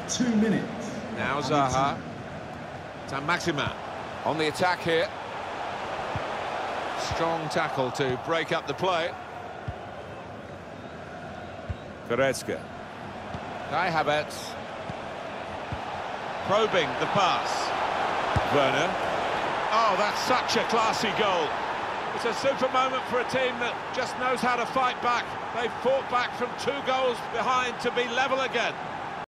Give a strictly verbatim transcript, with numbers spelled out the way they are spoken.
two minutes. Now Zaha. Maximin on the attack here. Strong tackle to break up the play. Goretzka. Kai Havertz. Probing the pass. Werner. Oh, that's such a classy goal. It's a super moment for a team that just knows how to fight back. They've fought back from two goals behind to be level again.